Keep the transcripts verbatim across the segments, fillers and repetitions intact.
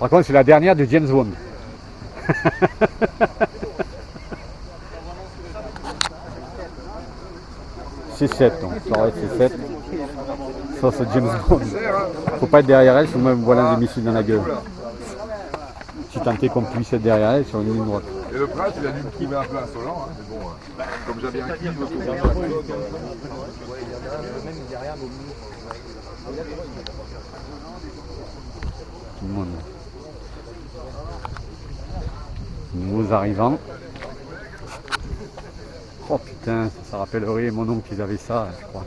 Par contre, c'est la dernière de James Bond. C'est sept, donc ça aurait c'est sept. Ça, c'est James Bond. Faut pas être derrière elle, sinon elle me balance des missiles dans la gueule. Si tant est qu'on puisse être derrière elle sur une ligne droite. Et le prince, il a dû me trouver un peu insolent, hein. Mais bon, euh, comme j'avais un kill autour de moi. Tout le monde. Nouveaux arrivants. Oh putain, ça, ça rappellerait mon oncle qu'ils avaient ça, je crois.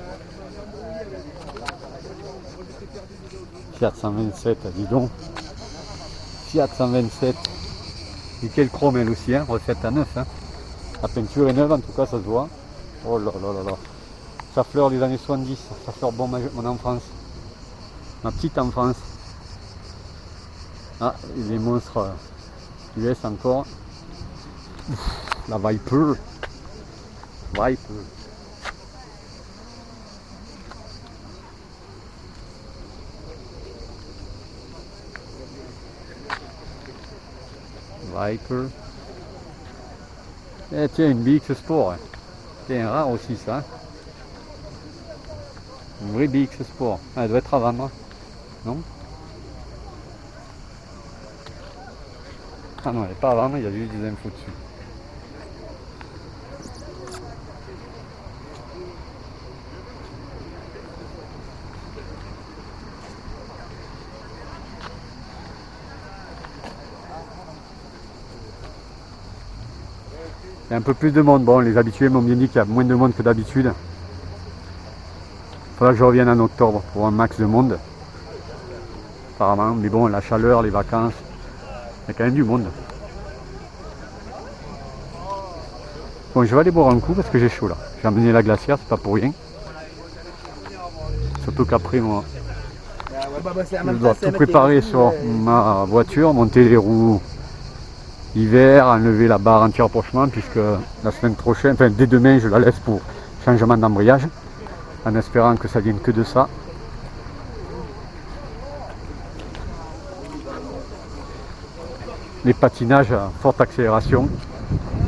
Fiat cent vingt-sept, dis donc. Fiat cent vingt-sept. Et quel chrome elle aussi, hein, refaite à neuf. Hein. La peinture est neuve, en tout cas, ça se voit. Oh là là là là. Ça fleure les années soixante-dix, ça fleure bon ma, mon enfance. Ma petite enfance. Ah, et les monstres U S encore. Ouf, la Viper. Viper. Viper. Et tiens, une B X Sport. C'est rare aussi ça. Une vraie B X Sport. Ah, elle doit être à vendre. Non? Ah non, elle n'est pas à vendre, il y a juste des infos dessus. Il y a un peu plus de monde. Bon, les habitués m'ont bien dit qu'il y a moins de monde que d'habitude. Il faudra que je revienne en octobre pour un max de monde. Apparemment, mais bon, la chaleur, les vacances, il y a quand même du monde. Bon, je vais aller boire un coup parce que j'ai chaud là. J'ai amené la glacière, c'est pas pour rien. Surtout qu'après, moi, je dois tout préparer sur ma voiture, monter les roues hiver, enlever la barre anti-rapprochement puisque la semaine prochaine, enfin dès demain, je la laisse pour changement d'embrayage en espérant que ça vienne que de ça. Les patinages à forte accélération.